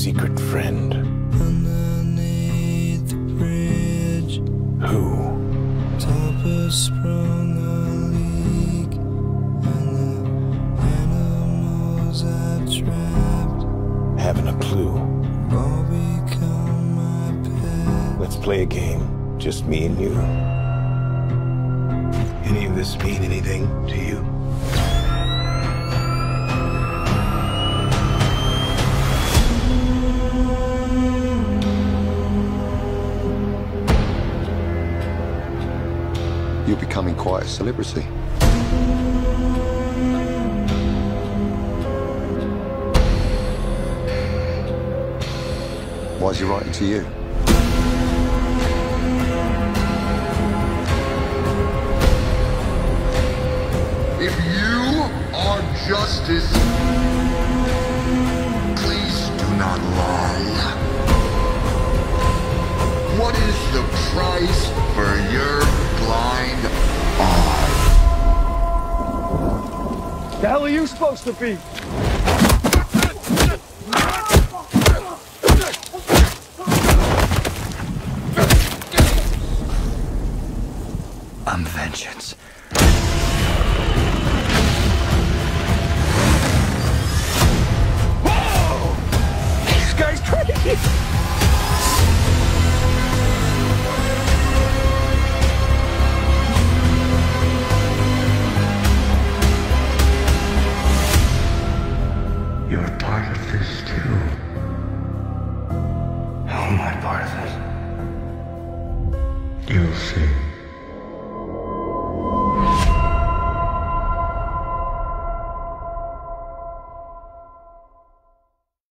secret friend. Underneath the bridge, Who? Topper sprung a leak, and the animals I've trapped Haven't a clue. all become my pet. Let's play a game. Just me and you. Any of this mean anything to you? You're becoming quite a celebrity. Why is he writing to you? If you are justice, please do not lie. What is the price for your blind eye? The hell are you supposed to be? I'm vengeance. Whoa! This guy's crazy! You're a part of this too. How am I part of it? You'll see.